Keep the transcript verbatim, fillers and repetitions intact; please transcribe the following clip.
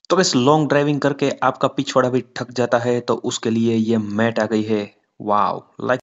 तो बस long driving करके आपका पिछवाड़ा भी थक जाता है तो उसके लिए ये मैट आ गई है। वाओ! लाइक